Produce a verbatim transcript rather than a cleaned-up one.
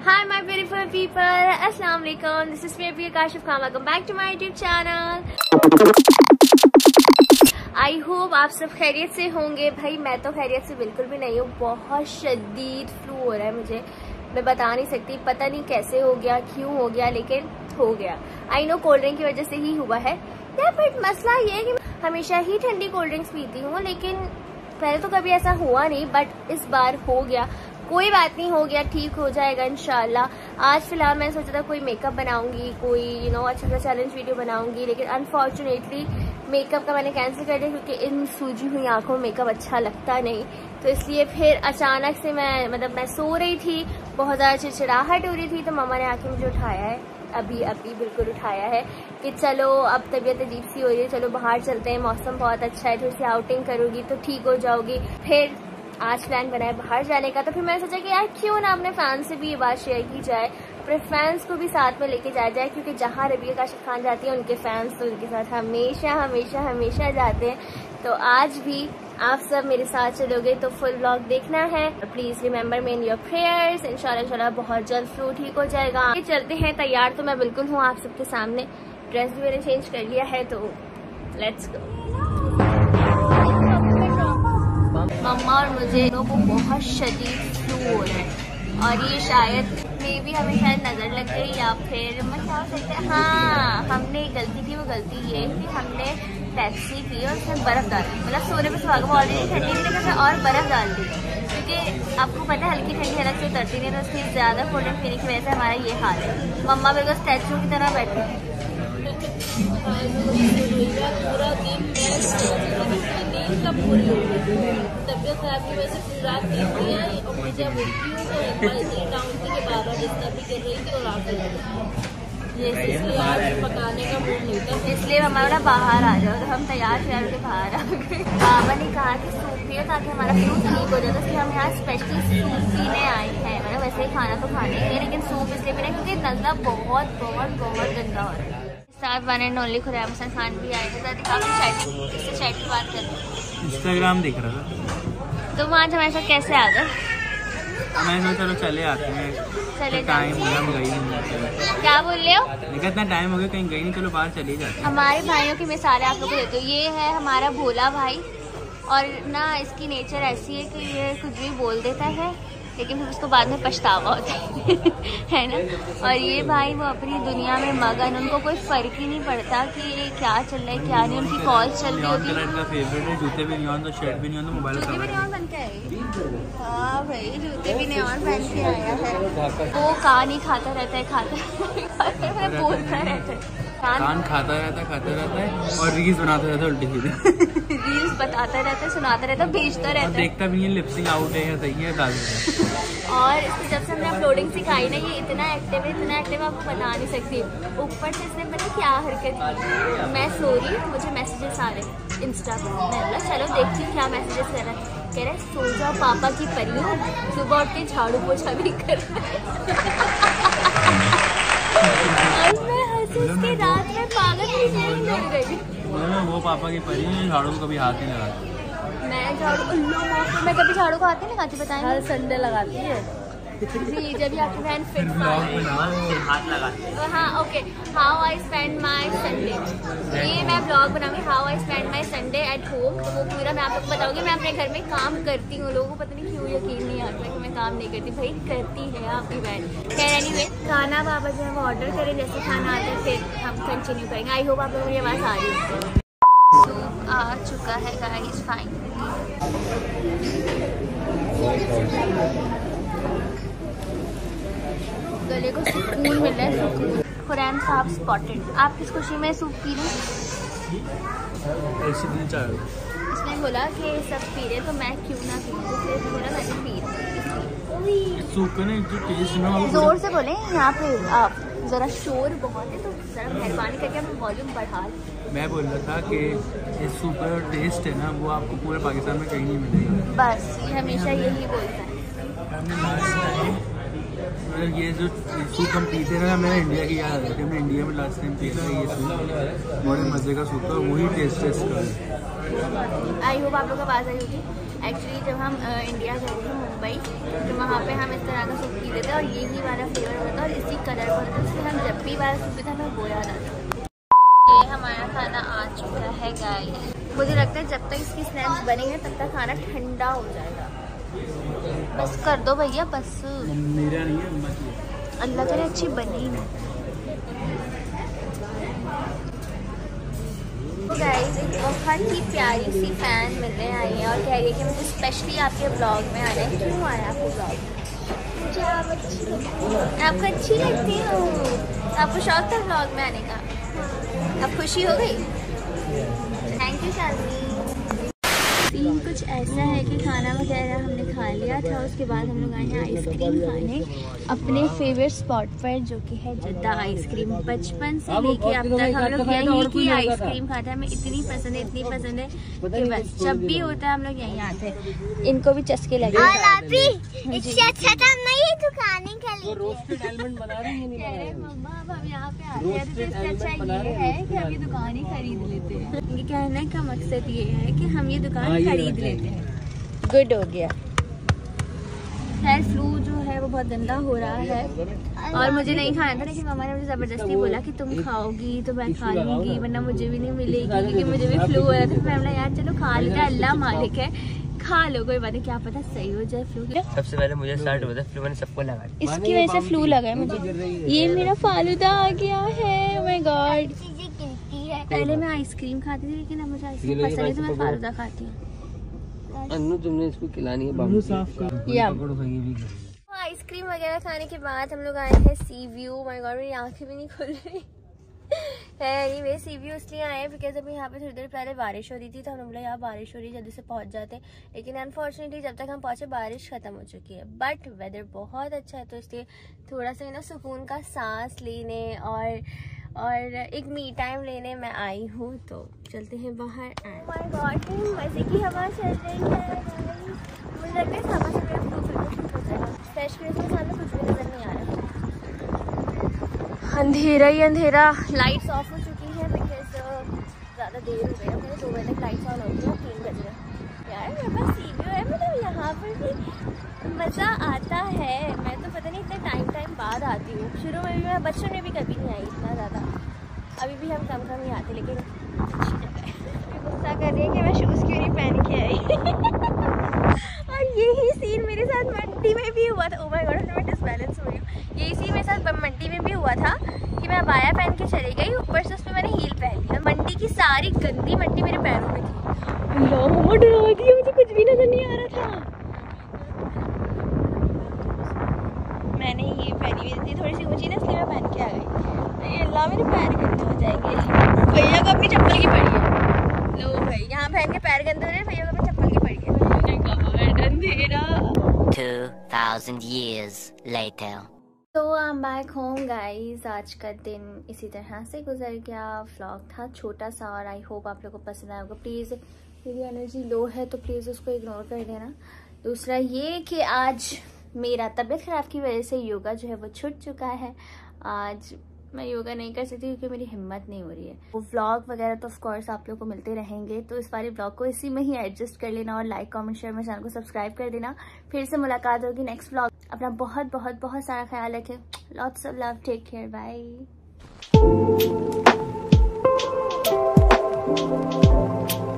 Hi my beautiful people, Assalamu alaikum. This is Fabiya Kashif Khan. Welcome back to my YouTube channel. I hope आप सब खैरियत से होंगे। भाई मैं तो खैरियत से बिल्कुल भी नहीं हूँ, बहुत शदीद फ्लू हो रहा है मुझे। मैं बता नहीं सकती, पता नहीं कैसे हो गया, क्यों हो गया, लेकिन हो गया। आई नो कोल्ड ड्रिंक की वजह से ही हुआ है यार, बट मसला ये है कि हमेशा ही ठंडी कोल्ड ड्रिंक्स पीती हूँ, लेकिन पहले तो कभी ऐसा हुआ नहीं, बट इस बार हो गया। कोई बात नहीं, हो गया, ठीक हो जाएगा इंशाल्लाह। आज फिलहाल मैंने सोचा था कोई मेकअप बनाऊंगी, कोई यू नो अच्छा सा चैलेंज वीडियो बनाऊंगी, लेकिन अनफॉर्चुनेटली मेकअप का मैंने कैंसिल कर दिया क्योंकि इन सूजी हुई आंखों में मेकअप अच्छा लगता नहीं। तो इसलिए फिर अचानक से मैं मतलब मैं सो रही थी, बहुत ज़्यादा चिड़चिड़ाहट हो रही थी, तो मम्मा ने आके मुझे उठाया है, अभी अभी बिल्कुल उठाया है कि चलो अब तबीयत अजीब सी हो रही है, चलो बाहर चलते हैं, मौसम बहुत अच्छा है, थोड़ी सी आउटिंग करोगी तो ठीक हो जाओगी। फिर आज प्लान बनाया बाहर जाने का, तो फिर मैंने सोचा कि यार क्यों ना अपने फैंस से भी ये बात शेयर की जाए, अपने फैंस को भी साथ में लेके जाया जाए, क्योंकि जहाँ रबिया काशिफ खान जाती है उनके फैंस तो उनके साथ हमेशा हमेशा हमेशा जाते हैं। तो आज भी आप सब मेरे साथ चलोगे तो फुल व्लॉग देखना है। Please remember me in your prayers. इंशाल्लाह इंशाल्लाह बहुत जल्द फ्लू ठीक हो जाएगा। चलते हैं, तैयार तो मैं बिल्कुल हूँ आप सबके सामने, ड्रेस भी मैंने चेंज कर लिया है, तो लेट्स गो। मम्मा और मुझे को बहुत शदीद फ्लू हो रहा है, और ये शायद मे भी हमें शायद नजर लग गई, या फिर मैं क्या हो सकता है, हाँ हमने एक गलती की। वो गलती ये कि हमने पेप्सी पी और उसमें बर्फ डाल दी, मतलब सोने पे सुहागा वो ऑलरेडी ठंडी थी लेकिन और बर्फ डाल दी, क्योंकि आपको पता है हल्की ठंडी अलग से उतरती नहीं, तो उसकी ज्यादा कोल्ड ड्रिंक पीने की वजह से हमारा ये हाल है। मम्मा बिल्कुल स्टैचू की तरह बैठी है। पूरा दिन नींद का पूरी हो गई, तबियत खराब की वजह से पूरी रात नींद नहीं आई, और मुझे जब उठती हूँ तो इतनी डाउन थी कि बार बार डिस्टर्ब भी कर रही थी और आकर ये इसलिए आज पकाने का मूड नहीं था, इसलिए हमारा बाहर आ जाओ, तो हम तैयार शहर के बाहर आ गए। बाबा ने कहा कि सूप पियो ताकि हमारा फ्लू ठीक हो जाए, तो इसलिए हम यहाँ स्पेशली सूप पीने आए हैं। मतलब वैसे ही खाना तो खाने ही है, लेकिन सूप इसलिए पीने क्योंकि नजला बहुत बहुत बहुत गंदा हो रहा है। साथ one and only Khurram Hassan Khan भी आए थे, इससे चैट की बात कर इंस्टाग्राम देख रहा था। तुम आज हमारे साथ कैसे आ गए? मैंने चलो चले आते हैं, चले टाइम हो गया, हम गई नहीं। क्या बोल रहे हो? देखा इतना टाइम हो गया कहीं गई नहीं, चलो बाहर चले जाते हैं। हमारे भाइयों की मिसाल आप लोगों को देते हो। ये है हमारा भोला भाई, और ना इसकी नेचर ऐसी है कि ये कुछ भी बोल देता है लेकिन फिर उसको बाद में पछतावा होता है है ना। और ये भाई वो अपनी दुनिया में मगन, उनको कोई फर्क ही नहीं पड़ता कि ये क्या चल रहा है क्या नहीं, उनकी कॉल चल रही होती है। का फेवरेट है, जूते भी नहीं ऑन तो शर्ट भी नहीं ऑन तो मोबाइल जूते भी नहीं ऑन पहन के आए। हाँ भाई जूते भी नहीं ऑन पहन के आया है। वो कान ही खाता रहता है, खाता है बोलता रहता है, कान खाता रहता है खाता रहता है और रील्स बनाता रहता है उल्टी सीधे रील्स बताता रहता है, सुनाता रहता है, भेजता रहता है, देखता भी नहीं लिपसिंग आउट है या सही है, डाल देता है। और इसको जब से हमने अपलोडिंग सिखाई ना, ये इतना एक्टिव है, इतना एक्टिव आपको बता नहीं सकती। ऊपर से इसने पता क्या हरकत की, मैं सो रही, मुझे मैसेजेस आ रहे इंस्टा पर, मैं बोला चलो देखती हूँ क्या मैसेजेस कर रहा है। कह रहे सो जाओ पापा की परियों, सुबह उठ के झाड़ू पोछा भी कर उसके रात में पागल ही नहीं लग रही। वो पापा की परी है, झाड़ू को कभी हाथ नहीं लगाती। मैं झाड़ू मैं कभी झाड़ू को हाथ नहीं लगाती, बताएं। हर संडे लगाती है जी, जब आपकी बहन फिट हाथ लगाती है। हाँ okay, how I spend my Sunday, ये मैं ब्लॉग बनाऊंगी how I spend my Sunday at home. तो वो पूरा मैं आप लोग को बताऊंगी। मैं अपने घर में काम करती हूँ, लोगों को पता नहीं क्यों यकीन नहीं आता कि मैं काम नहीं करती। भाई करती है आपकी बहन। खैर एनीवे, खाना बाबा जो है वो ऑर्डर करें, जैसे खाना आता है फिर हम कंटिन्यू करेंगे। आई होप आप लोगों को ये आवाज़ आ रही है। सूप आ चुका है गाइस फाइनली। गले को सुकून मिल रहा है, सुकून। खुरैम साहब स्पॉटेड। आप किस खुशी में सूप पी रहे? इसने बोला कि सब पी रहे तो मैं क्यों ना पीऊँ, इसलिए इसने बोला मैं पी रही। सूप का ना जो टेस्ट ना, जोर से बोले, यहाँ पे आप जरा शोर बहुत है, तो जरा मेहरबानी करके आप वॉल्यूम बढ़ा लें। मैं बोल रहा था कि ये सूप का टेस्ट है ना, वो आपको पूरे पाकिस्तान में कहीं नहीं मिलेगा। बस ये हमेशा यही बोलता है। ये जो सूप हम पीते हैं ना, मैं इंडिया की याद आ रही थी। हमने इंडिया में लास्ट टाइम पिया था ये सूप, बड़े मज़े का सूप था, वही टेस्ट है इसका। आई होप आप लोग को आवाज़ आई होगी। एक्चुअली जब हम आ, इंडिया गए थे मुंबई, तो वहाँ पे हम इस तरह का सूप पी लेते और यही वाला फ्लेवर होता और इसी कलर का होता, इसलिए हम जब भी वाला सूप पीते हमें वो याद आता। ये हमारा खाना आ चुका है गाइस। मुझे लगता है जब तक इसकी स्नैक्स बनेंगे तब तक खाना ठंडा हो जाएगा। बस कर दो भैया, बस। मेरा नहीं है, अल्लाह करे अच्छी बनी ही नहीं। तो गाइस एक बहुत ही प्यारी सी फैन मिलने आई है और कह रही है कि मुझे स्पेशली आपके ब्लॉग में आना है। क्यों आया आपको ब्लॉग? मुझे आप अच्छी लगती हो। आपको अच्छी लगती हो? आपको शौक था ब्लॉग में आने का? अब खुशी हो गई? Thank you Shalini. सीन कुछ ऐसा है कि खाना वगैरह हमने खा लिया था, उसके बाद हम लोग आए हैं आइसक्रीम खाने अपने फेवरेट स्पॉट पर, जो कि है जद्दा आइसक्रीम। बचपन से लेके अब तक हम लोग यहीं की आइसक्रीम खाते हैं। हमें इतनी पसंद है, इतनी पसंद है कि बस जब भी होता है हम लोग यहीं आते हैं। इनको भी चस्के लगे। इससे अच्छा था मैं ये दुकान ही खरीद रोस्टेड आलमंड बना रही है, नहीं बना रही है। मम्मा अब हम यहाँ पे आते हैं तो इससे अच्छा ये है कि हम ये दुकान ही खरीद लेते हैं। ये कहने का मकसद ये है कि हम ये दुकान खरीद लेते हैं। गुड हो गया। खैर फ्लू जो है वो बहुत गंदा हो रहा है और मुझे नहीं खाना था, लेकिन मम्मा ने मुझे जबरदस्ती बोला कि तुम खाओगी तो मैं खा लूंगी, वरना मुझे भी नहीं मिलेगी क्योंकि मुझे भी फ्लू हो रहा था। मैं बोला यार चलो खा लेते, अल्लाह मालिक है, खा लो, कोई बात नहीं, क्या पता सही हो जाए फ्लू। सबसे पहले मुझे स्टार्ट हुआ था फ्लू, मैंने सबको लगा दिया। इसकी वजह से फ्लू लगा है मुझे। ये मेरा फालूदा आ गया है, ओह माय गॉड। पहले मैं आइसक्रीम खाती थी लेकिन अब मुझे आइसक्रीम पसंद है तो मैं फालूदा खाती हूँ। अन्नू तुमने इसको खिलानी है बाबू साफ कर। आइसक्रीम वगैरह खाने के बाद हम लोग आए हैं सी व्यू। माय गॉड मेरी आंखें भी नहीं खुल रही है। एनीवे सी व्यू इसलिए आए हैं बिकॉज अभी यहाँ पे थोड़ी देर पहले बारिश हो रही थी, तो हमने बोला यार बारिश हो रही है जल्दी से पहुँच जाते, लेकिन अनफॉर्चुनेटली जब तक हम पहुँचे बारिश खत्म हो चुकी है। बट वेदर बहुत अच्छा है तो इसलिए थोड़ा सा ना सुकून का सांस लेने और और एक मी टाइम लेने मैं आई हूँ, तो चलते हैं बाहर। माय गॉड मजे की हवा चल रही है। मुझे लगता है हवा से मेरा फ्लू फिर कुछ हो जाएगा। फ्रेश फ्रेश के सामने कुछ भी नजर नहीं आ रहा। अंधेरा ही अंधेरा। लाइट्स ऑफ हो चुकी है बिकॉज ज़्यादा देर हो गई है। मुझे दो बजे तक लाइट्स ऑन होती है, तीन बज रहे। यार मेरे पास सी व्यू है, मतलब यहाँ पर भी मज़ा आता है। मैं तो पता नहीं इतने टाइम टाइम बाद आती हूँ। शुरू में भी मैं बचपन में भी कभी नहीं आई इतना ज़्यादा, अभी भी हम कम कम ही आते, लेकिन अच्छी जगह है। गुस्सा कर रही है कि मैं शूज़ क्यों नहीं पहन के आई। और यही सीन मेरे साथ मंडी में भी हुआ था। ओह माय गॉड मैं डिसबैलेंस हो रही हूँ। यही सीन मेरे साथ मंडी में भी हुआ था कि मैं अबाया पहन के चली गई, ऊपर से उसमें मैंने हील पहन लिया। मंडी की सारी गंदी मिट्टी मेरे पैरों में थी। अल्लाह डरा दिया, मुझे कुछ भी नजर नहीं आ रहा था। मैंने ये पहनी हुई थी थोड़ी सी ऊंची ना, इसलिए मैं पहन के आ गई। अल्लाह मेरे पैर गंदे हो जाएंगे। भैया को अपनी चप्पल की पड़ी है। लो भाई यहाँ पहन के पैर गंदे हो रहे हैं, भैया को अपनी चप्पल की पड़ी है। अंधेरा। two thousand years later. तो I am back home guys. आज का दिन इसी तरह से गुजर गया। व्लॉग था छोटा सा और आई होप आप लोगों को पसंद आया होगा। प्लीज़ मेरी एनर्जी लो है तो प्लीज़ उसको इग्नोर कर देना। दूसरा ये कि आज मेरा तबीयत ख़राब की वजह से योगा जो है वो छूट चुका है। आज मैं योगा नहीं कर सकती क्योंकि मेरी हिम्मत नहीं हो रही है। वो व्लॉग वगैरह तो ऑफ कोर्स आप लोग को मिलते रहेंगे, तो इस वाले व्लॉग को इसी में ही एडजस्ट कर लेना और लाइक कमेंट शेयर मेरे चैनल को सब्सक्राइब कर देना। फिर से मुलाकात होगी नेक्स्ट व्लॉग। अपना बहुत बहुत बहुत सारा ख्याल रखें। Lots of love, take care, bye.